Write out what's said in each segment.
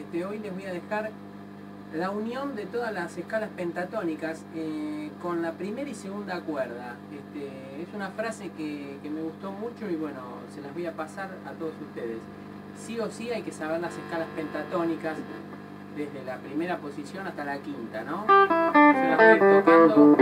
Hoy les voy a dejar la unión de todas las escalas pentatónicas con la primera y segunda cuerda. Es una frase que me gustó mucho y bueno, se las voy a pasar a todos ustedes. Sí o sí hay que saber las escalas pentatónicas desde la primera posición hasta la quinta, ¿no? Yo las voy a ir tocando.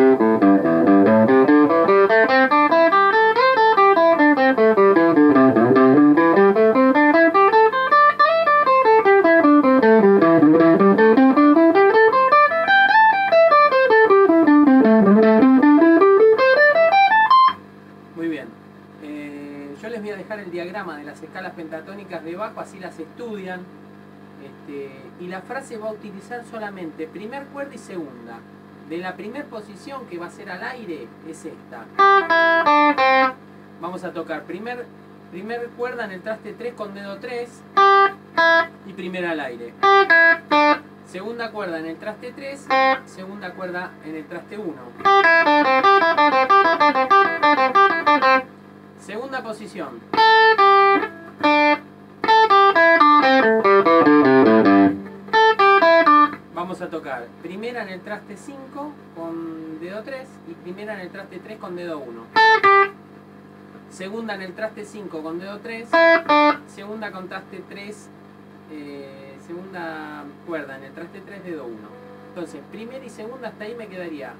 Muy bien. Yo les voy a dejar el diagrama de las escalas pentatónicas debajo, así las estudian. Y la frase va a utilizar solamente primer cuerda y segunda. De la primera posición, que va a ser al aire, es esta. Vamos a tocar primer cuerda en el traste 3 con dedo 3 y primera al aire. Segunda cuerda en el traste 3, segunda cuerda en el traste 1. Segunda posición. Vamos a tocar primera en el traste 5 con dedo 3 y primera en el traste 3 con dedo 1. Segunda en el traste 5 con dedo 3, segunda con traste 3, segunda cuerda en el traste 3, dedo 1. Entonces, primera y segunda hasta ahí me quedaría.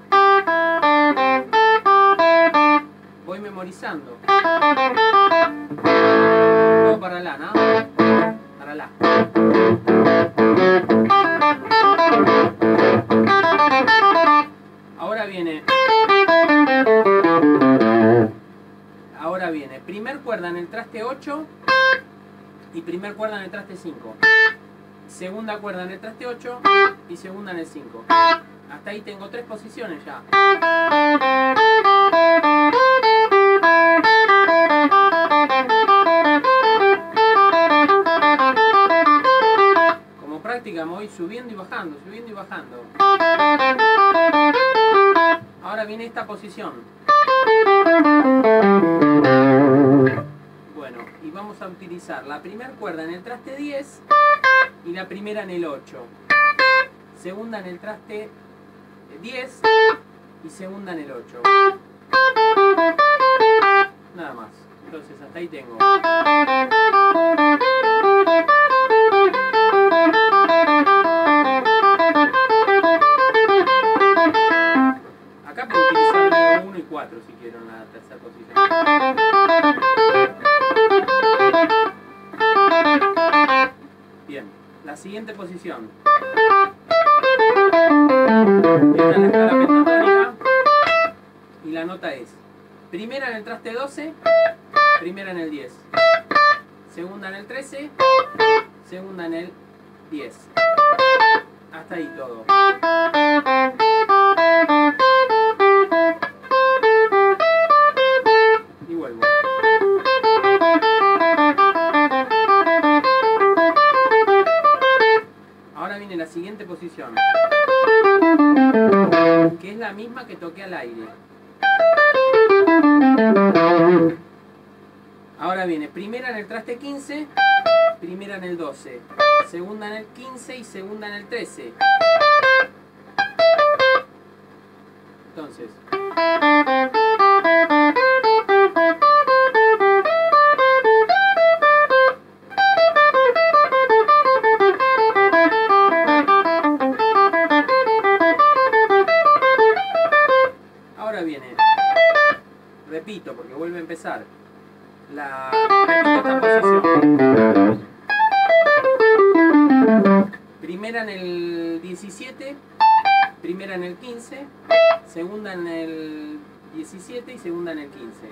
Voy memorizando. Todo para la, ¿no? Para la. Ahora viene primer cuerda en el traste 8 y primer cuerda en el traste 5. Segunda cuerda en el traste 8 y segunda en el 5. Hasta ahí tengo 3 posiciones ya. Como práctica me voy subiendo y bajando, subiendo y bajando. Ahora viene esta posición. Bueno, y vamos a utilizar la primera cuerda en el traste 10 y la primera en el 8. Segunda en el traste 10 y segunda en el 8. Nada más. Entonces hasta ahí tengo. Acá puedo utilizar el dedo 1 y 4 si quiero en la tercera posición. Bien, la siguiente posición. Esta es la escala pentatónica y la nota es primera en el traste 12, primera en el 10, segunda en el 13, segunda en el 10. Hasta ahí todo. Y vuelvo. Ahora viene la siguiente posición, que es la misma que toqué al aire. Ahora viene primera en el traste 15, primera en el 12, segunda en el 15 y segunda en el 13. Entonces, ahora viene, repito porque vuelve a empezar. Repito esta posición. Primera en el 17, primera en el 15, segunda en el 17 y segunda en el 15.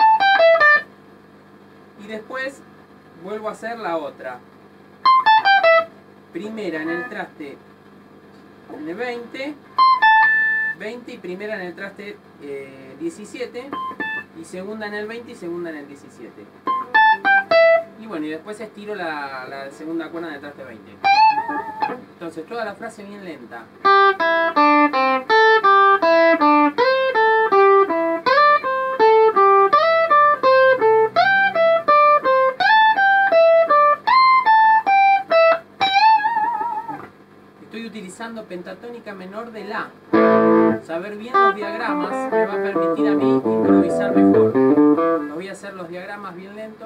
Y después vuelvo a hacer la otra. Primera en el traste en el 20 y primera en el traste 17 y segunda en el 20 y segunda en el 17. Y bueno, y después estiro la segunda cuerda en el traste 20. Entonces toda la frase bien lenta. utilizando pentatónica menor de La. Saber bien los diagramas me va a permitir a mí improvisar mejor. Los voy a hacer los diagramas bien lentos.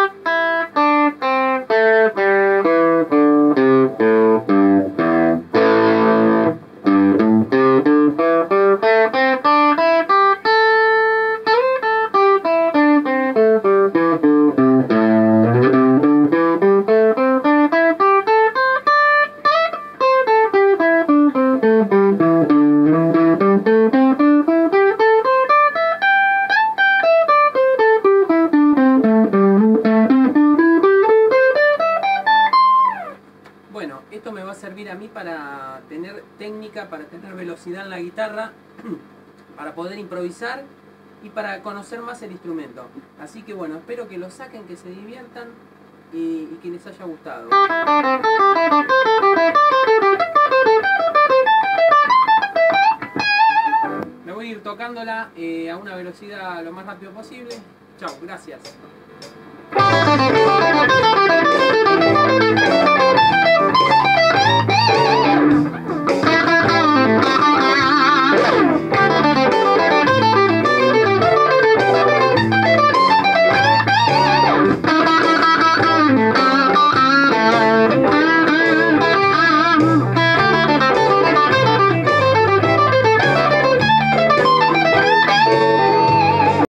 Bueno, esto me va a servir a mí para tener técnica, para tener velocidad en la guitarra, para poder improvisar y para conocer más el instrumento. Así que bueno, espero que lo saquen, que se diviertan y que les haya gustado. Me voy a ir tocándola a una velocidad lo más rápido posible. Chao, gracias.